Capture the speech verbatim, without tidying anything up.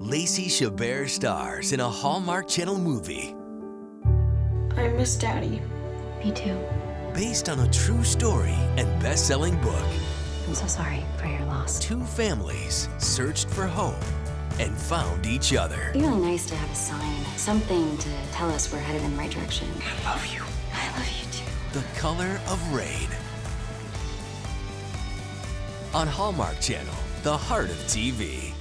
Lacey Chabert stars in a Hallmark Channel movie I miss Daddy. Me too. based on a true story and best-selling book. I'm so sorry for your loss. Two families searched for hope and found each other. It'd be really nice to have a sign, something to tell us we're headed in the right direction. I love you. I love you too. The Color of Rain. On Hallmark Channel, the heart of T V.